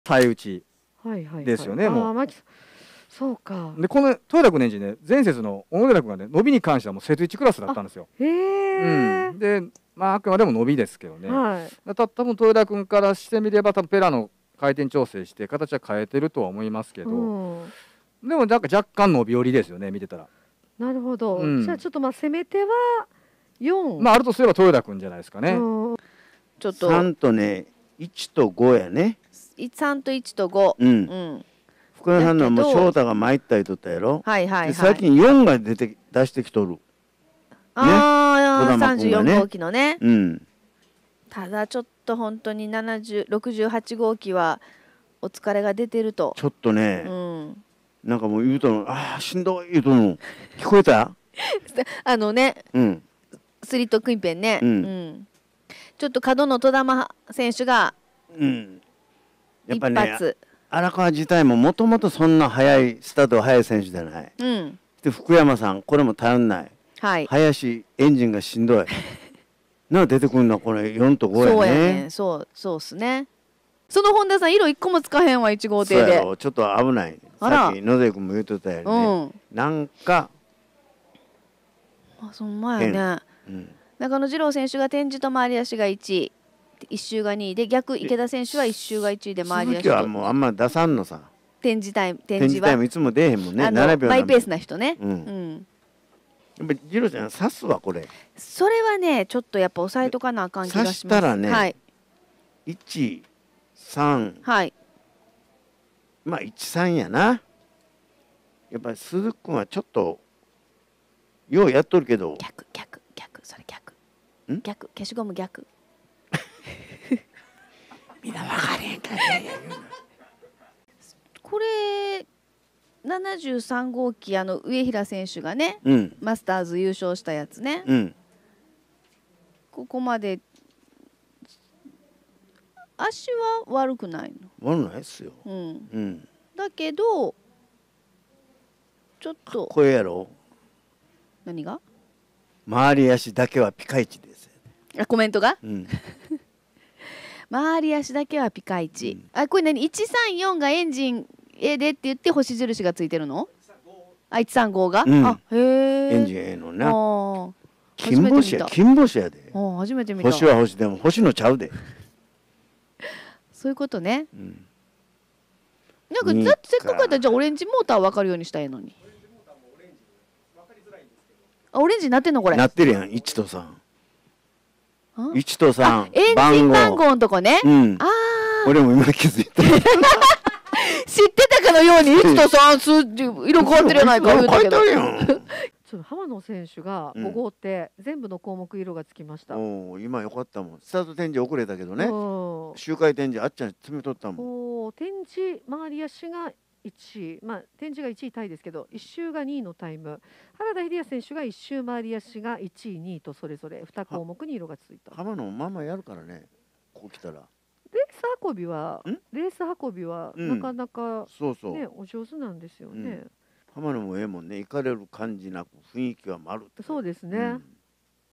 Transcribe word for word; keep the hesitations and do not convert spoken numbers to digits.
最打ちはいはいはい。 ですよね、もう。 ああ、牧さん。そうか。 で、この豊田君のエンジンね、前節の小野寺君がね、伸びに関してはもう節いちクラスだったんですよ。 へえ、 うん、で、まあ、あくまでも伸びですけどね。 はい。 た多分豊田君からしてみれば、多分ペラの回転調整して形は変えてるとは思いますけど、 うん、 でもなんか若干伸び寄りですよね、見てたら。 なるほど。 うん、 じゃあちょっとまあせめてはよん。 まああるとすれば豊田君じゃないですかね。 うん、 ちょっとさんとねいちとごやね。 さんといちとご。 うん。 うん。 福山さんのはもう翔太が参ったりとったやろ。 はいはいはい。 で最近よんが出て出してきとる。 ああ、 児玉君がねさんじゅうよん号機のね。 うん。 ただちょっと本当にななじゅう、ろくじゅうはち号機はお疲れが出てると。 ちょっとね、 うん、 なんかもう言うとの、ああしんどい言うとの聞こえた？ あのね、 うん。 スリットクインペンね。 うんうん、ちょっと角の戸玉選手がうん。やっ一ぱね、 発。 荒川自体ももともとそんな速いスタートが速い選手じゃない。 うん。 で福山さんこれも頼んない。 はい。 林エンジンがしんどい。な出てくるのはこれよんとごやね。 そうやね。そうそうっすね。その本田さん色一個もつかへんわいち号艇で。 そうやろちょっと危ない。 あらさっき野瀬君も言ってたよね。 うん。 なんか、 あ、そんまやね。 うん、 中野二郎選手が展示と回り足がいちい、いっ周がにいで、逆池田選手はいっ周がいちいで回り足と。 鈴木はもうあんま出さんのさ。 展示タイム、展展示は示タイムいつも出えへんもんね。 あのななびょうマイペースなな人ね。 うん。 うん。 やっぱりジロちゃん刺すわこれ。 それはね、ちょっとやっぱ抑えとかなあかん気がします。 刺したらねはい。 いち、さん、 はい。 まあいち、さんやな。やっぱり鈴木君はちょっとようやっとるけど。 逆逆逆それ逆。 ん逆消しゴム逆。 みんな分かれへんからね。 これななじゅうさん号機あの上平選手がね、 うん。 マスターズ優勝したやつね。 うん。 ここまで足は悪くない悪ないっすよ。 の。うん。 うん。 だけどちょっかっとこええやろ。 何が？ 回り足だけはピカイチですよ。 あ、コメントが？ うん。 回り足だけはピカイチ。うん、あ、これ何？いちさんよんがエンジン A でって言って星印がついてるの？あ、いちさんごが？ うん、 あ、へえ。 エンジンええのな。 あ金星や金星やで。 あ、初めて見た。 星は星でも星のちゃうで。 そういうことね。 うん、 なんかだってせっかくやったらじゃあオレンジモーター分かるようにしたらいいのに。あ、オレンジになってんのこれ。 なってるやんいちとさん。いちとさん。 エンジン番号のとこね。 うん。 ああ。 俺も今気づいた。 知ってたかのようにいちとさん数色変わってるやないか言うたけど。 ちょっと浜野選手がご号艇、うん、全部の項目色がつきました。 おお、今よかったもん。スタート展示遅れたけどね。周回展示あっちゃん詰めとったもん。 おお、展示回り足がいちい、まあ展示がいちいタイですけど、いっ周がにいのタイム。原田秀康選手がいっ周回り足がいちい、にいとそれぞれに項目に色がついた。 浜野もまあまあやるからね。こう来たら。 レース運びはレース運びはなかなか、ね、 そうそうお上手なんですよね。 うん、浜野もええもんね。行かれる感じなく雰囲気は丸って。 そうですね。うん